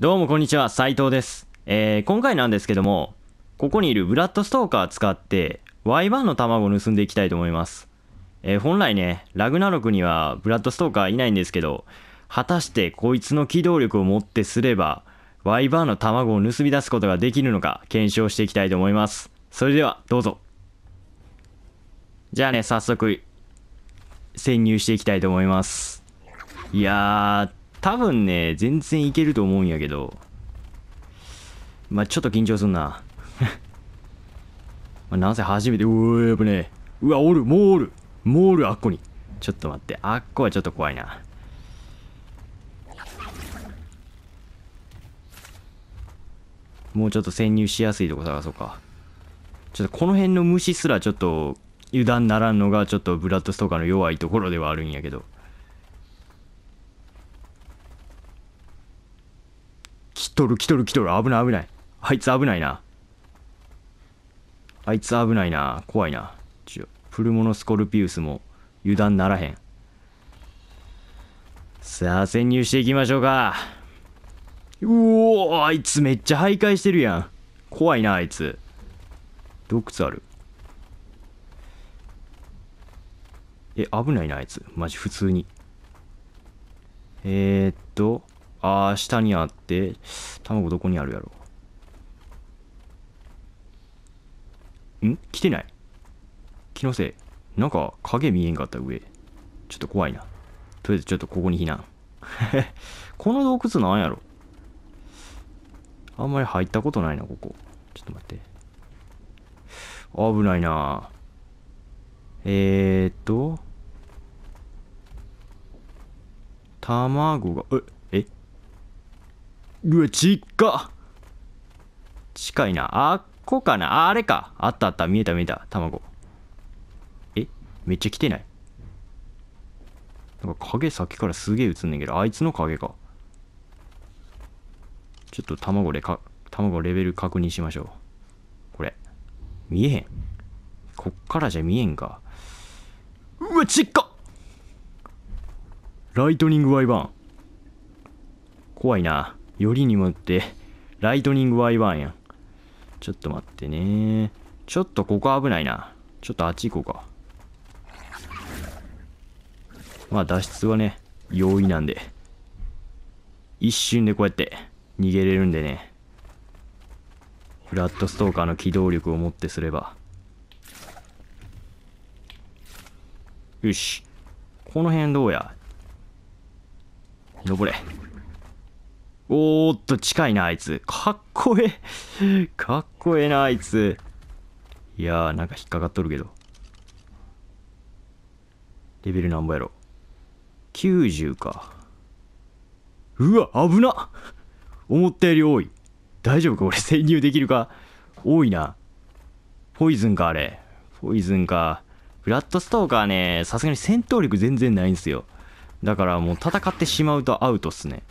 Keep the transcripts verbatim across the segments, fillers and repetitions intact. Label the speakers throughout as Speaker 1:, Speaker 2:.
Speaker 1: どうもこんにちは、斉藤です。えー、今回なんですけども、ここにいるブラッドストーカー使って ワイワン の卵を盗んでいきたいと思います。えー、本来ね、ラグナロクにはブラッドストーカーいないんですけど、果たしてこいつの機動力をもってすれば ワイワン の卵を盗み出すことができるのか検証していきたいと思います。それではどうぞ。じゃあね、早速潜入していきたいと思います。いやー、多分ね、全然いけると思うんやけど、まあちょっと緊張すんな。まあなんせ初めて、うーやっぱね、うわ、おる、もうおる、もうおる、あっこに。ちょっと待って、あっこはちょっと怖いな。もうちょっと潜入しやすいとこ探そうか。ちょっとこの辺の虫すらちょっと油断ならんのがちょっとブラッドストーカーの弱いところではあるんやけど。来とる来とる来とる、危ない危ない。あいつ危ないな。あいつ危ないな。怖いな。ちょ、プルモノスコルピウスも油断ならへん。さあ、潜入していきましょうか。うおー、あいつめっちゃ徘徊してるやん。怖いな、あいつ。洞窟ある。え、危ないな、あいつ。マジ、普通に。えー、っと、あー、下にあって、卵どこにあるやろ。ん来てない。気のせい。なんか影見えんかった上。ちょっと怖いな。とりあえずちょっとここに避難。この洞窟なんやろ。あんまり入ったことないな、ここ。ちょっと待って。危ないな。えーっと。卵が、え、えうわ、ちっか。近いな。あっこかな。あ、あれか。あったあった。見えた見えた。卵。えめっちゃ来てない。なんか影さっきからすげえ映んねんけど、あいつの影か。ちょっと卵でか、卵レベル確認しましょう。これ。見えへん。こっからじゃ見えんか。うわ、ちっか。ライトニングワイワン。怖いな。よりにもよって、ライトニングワイワンやん。ちょっと待ってね。ちょっとここ危ないな。ちょっとあっち行こうか。まあ脱出はね、容易なんで。一瞬でこうやって逃げれるんでね。ブラッドストーカーの機動力をもってすれば。よし。この辺どうや。登れ。おーっと、近いな、あいつ。かっこええ。かっこええな、あいつ。いやー、なんか引っかかっとるけど。レベルなんぼやろ。きゅうじゅうか。うわ、危な。思ったより多い。大丈夫か俺潜入できるか。多いな。ポイズンか、あれ。ポイズンか。ブラッドストーカーね、さすがに戦闘力全然ないんすよ。だからもう戦ってしまうとアウトっすね。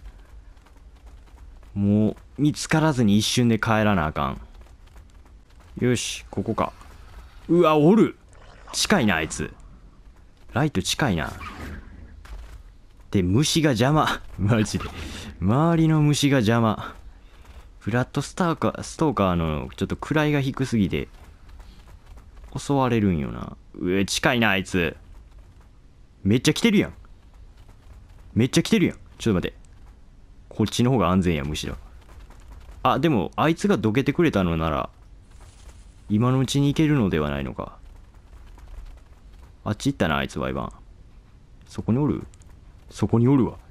Speaker 1: もう見つからずに一瞬で帰らなあかん。よし、ここか。うわ、おる。近いな、あいつ。ライト近いな。で、虫が邪魔。マジで。周りの虫が邪魔。ブラッドスターカー、ストーカーのちょっと位が低すぎて、襲われるんよな。うえ、近いな、あいつ。めっちゃ来てるやん。めっちゃ来てるやん。ちょっと待って。こっちの方が安全や、むしろ。あ、でも、あいつがどけてくれたのなら、今のうちに行けるのではないのか。あっち行ったな、あいつ、ワイバン。そこにおる？そこにおるわ。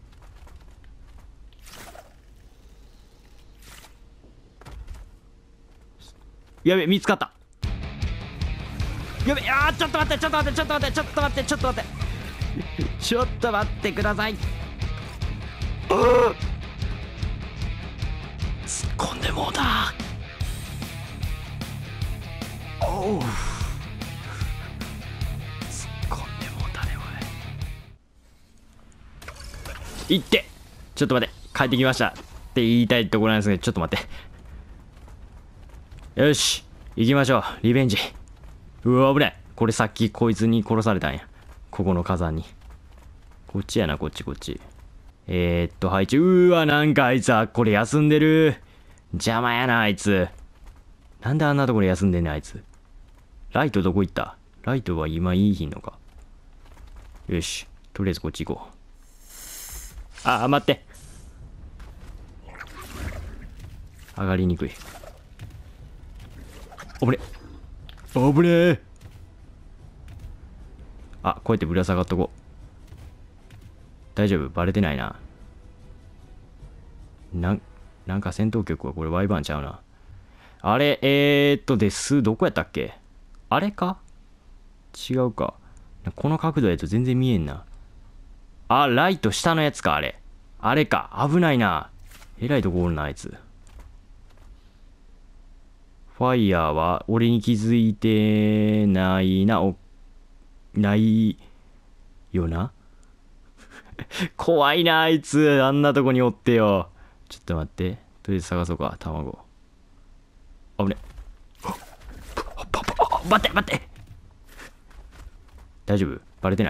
Speaker 1: やべ、見つかった。やべ、あー、ちょっと待って、ちょっと待って、ちょっと待って、ちょっと待って、ちょっと待って。ちょっと待ってください。うー突っ込んでもうた。おう。突っ込んでもうたね、おい。行って。ちょっと待って、帰ってきましたって言いたいところなんですけど、ちょっと待って。よし、行きましょう。リベンジ。うわ、危ない。これさっきこいつに殺されたんや。ここの火山に。こっちやな、こっちこっち。 えー、っと、配置。うーわ、なんかあいつは、これ休んでる。邪魔やな、あいつ。なんであんなところ休んでんねん、あいつ。ライトどこ行った？ライトは今いいひんのか。よし。とりあえずこっち行こう。あー、待って。上がりにくい。おぶね。おぶねー。あ、こうやってぶら下がっとこう。大丈夫？バレてないな。なん、なんか戦闘曲はこれワイバーンちゃうな。あれ、えーっとです。どこやったっけ？あれか？違うか。この角度やと全然見えんな。あ、ライト下のやつか、あれ。あれか。危ないな。えらいとこおるな、あいつ。ファイヤーは俺に気づいてないな、お、ないよな。怖いな、あいつ。あんなとこにおってよ。ちょっと待って。とりあえず探そうか、卵。あぶね。待って、待って。大丈夫？バレてない？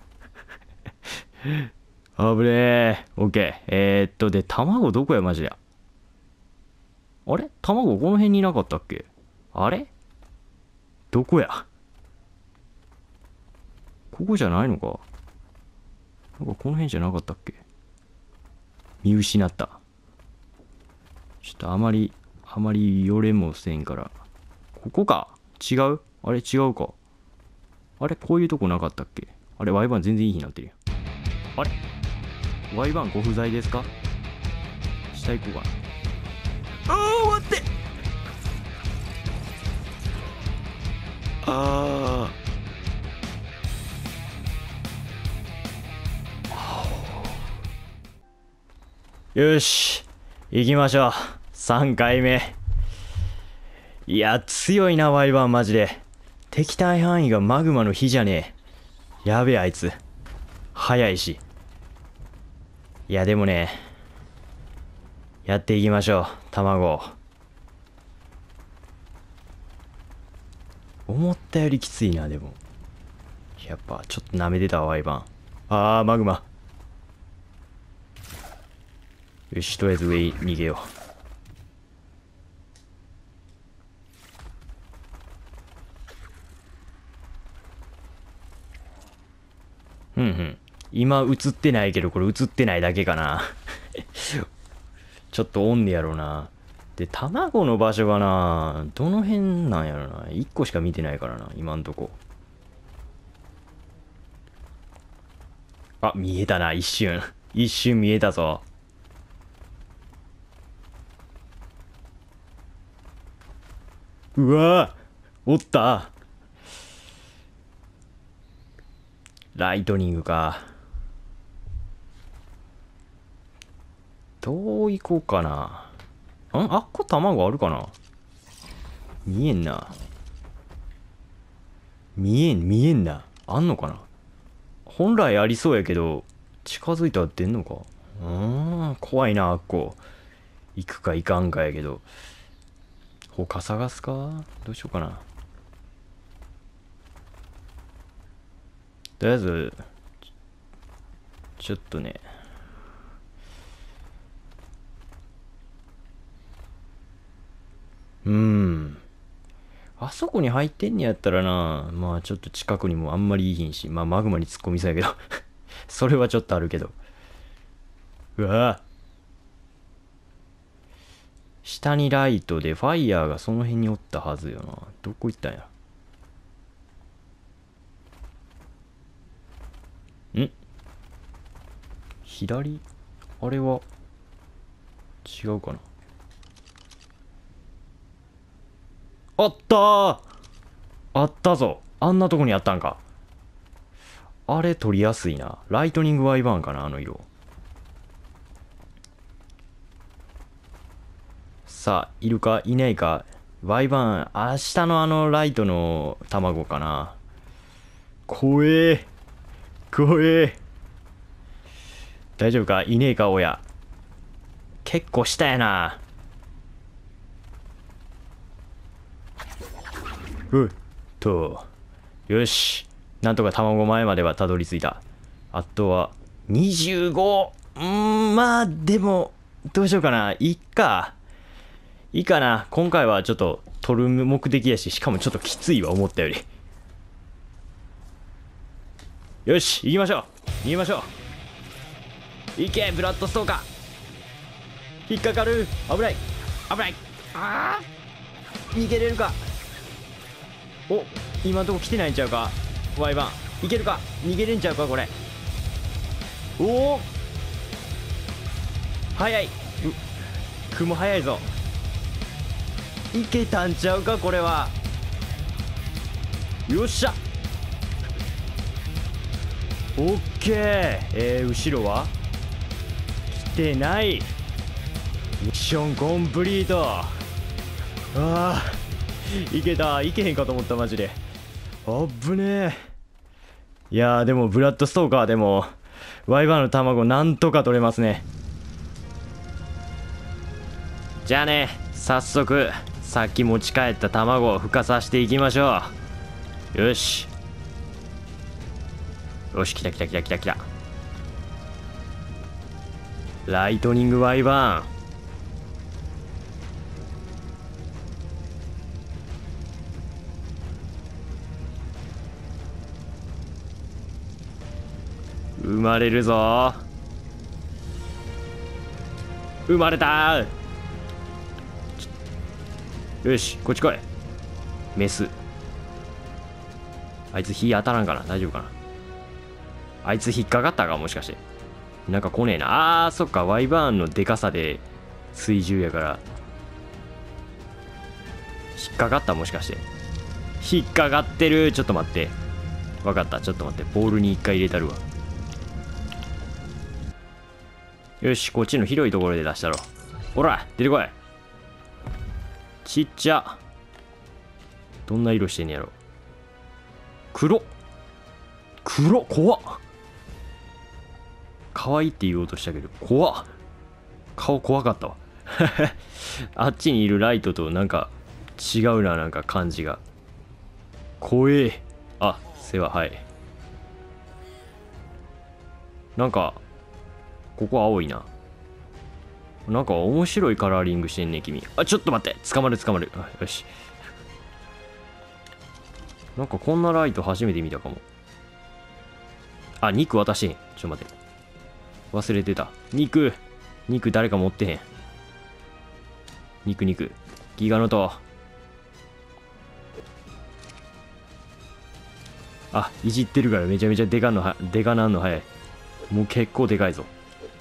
Speaker 1: あぶねえ。オッケー。えー、っと、で、卵どこや、マジで。あれ？卵この辺にいなかったっけ？あれ？どこや？ここじゃないのか？なんかこの辺じゃなかったっけ？見失った。ちょっとあまり、あまり寄れもせんから。ここか？違う？あれ違うか？あれこういうとこなかったっけ？あれワイバン全然いい日になってるやん。あれワイバンご不在ですか？下行こうかな。あー待って。あーよし行きましょう。さんかいめ。いや強いなワイバンマジで。敵対範囲がマグマの火じゃねえ。やべえあいつ早いし。いやでもねやっていきましょう。卵思ったよりきついな。でもやっぱちょっと舐めてたわワイバン。あーマグマ。よしとりあえず上に逃げよう。うんうん今映ってないけどこれ映ってないだけかな。ちょっとおんねやろな。で卵の場所がなどの辺なんやろな。いっこしか見てないからな今んとこ。あ見えたな一瞬。一瞬見えたぞ。うわおった。ライトニングか。どう行こうかな。んあっこ卵あるかな。見えんな。見えん見えんな。あんのかな。本来ありそうやけど近づいたら出んのか。うーん怖いなあっこ。行くか行かんかやけど他探すか。どうしようかな。とりあえずちょっとねうーんあそこに入ってんねやったらなまあちょっと近くにもあんまりいいひんしまあマグマに突っ込みそうやけどそれはちょっとあるけど。うわぁ下にライトでファイヤーがその辺におったはずよな。どこ行ったんや。ん左あれは違うかな。あったーあったぞ。あんなとこにあったんか。あれ取りやすいな。ライトニングワイバーンかなあの色。さあいるかいないか。ワイバーン明日のあのライトの卵かな。怖え怖え。大丈夫かいねえか親。結構下やな。うっとよしなんとか卵前まではたどり着いた。あとはにじゅうごうーん、まあ、でも、どうしようかな。いいか。いいかな。今回はちょっと取る目的やし、しかもちょっときついわ、思ったより。よし、行きましょう。逃げましょう。行け、ブラッドストーカー。引っかかる。危ない。危ない。ああ。逃げれるか。お、今んとこ来てないんちゃうか。ワイバン。いけるか。逃げれんちゃうか、これ。おお。早い。う、雲早いぞ。いけたんちゃうか、これは。よっしゃ。オッケー。えー、後ろは来てない。ミッションコンプリート。ああ、いけた。いけへんかと思った、マジで。あっぶねえ。いやー、でもブラッドストーカーでもワイバーの卵なんとか取れますね。じゃあね、早速さっき持ち帰った卵を孵化させていきましょう。よしよし、来た来た来た来た来た。ライトニングワイバーン。生まれるぞ。生まれたー。よし、こっち来い。メス。あいつ火当たらんかな。大丈夫かな。あいつ引っかかったか、もしかして。なんか来ねえな。あー、そっか。ワイバーンのでかさで水獣やから引っかかった。もしかして引っかかってる。ちょっと待って。わかった。ちょっと待って。ボールに一回入れたるわ。よし、こっちの広いところで出したろ。ほら、出てこい。ちっちゃ。どんな色してんねやろ。黒。黒、怖っ。可愛いって言おうとしたけど、怖っ。顔怖かったわ。あっちにいるライトとなんか違うな、なんか感じが。怖え。あ、世話、はい。なんか、ここ青いな。なんか面白いカラーリングしてんね、君。あ、ちょっと待って。捕まる、捕まる。あ、よし。なんかこんなライト初めて見たかも。あ、肉渡してへん。ちょっと待って。忘れてた。肉。肉誰か持ってへん。肉肉。ギガノト。あ、いじってるからめちゃめちゃでかんのは、でかなんの早い。もう結構でかいぞ。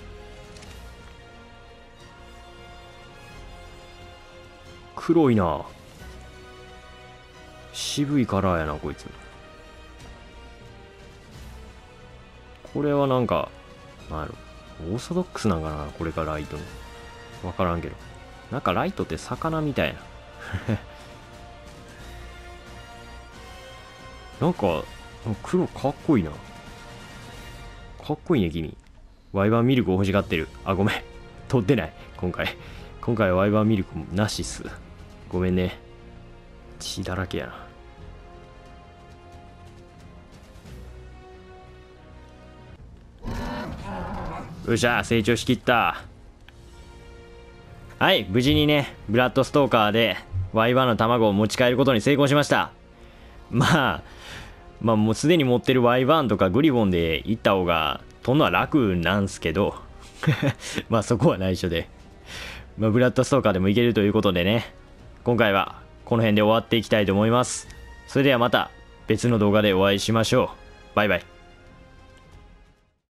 Speaker 1: 黒いな。渋いカラーやな、こいつ。これはなんか、なんやろ。オーソドックスなんかな、これがライトの。わからんけど。なんかライトって魚みたいな。なんか、黒かっこいいな。かっこいいね、君。ワイバーミルクを欲しがってる。あ、ごめん。取ってない。今回。今回はワイバーミルクなしっす。ごめんね。血だらけやな。よっしゃ、成長しきった。はい、無事にね、ブラッドストーカーでワイバーの卵を持ち帰ることに成功しました。まあ、まあもうすでに持ってるワイバーンとかグリボンで行った方が飛んのは楽なんすけど、まあそこは内緒で。まあブラッドストーカーでもいけるということでね、今回はこの辺で終わっていきたいと思います。それではまた別の動画でお会いしましょう。バイバイ。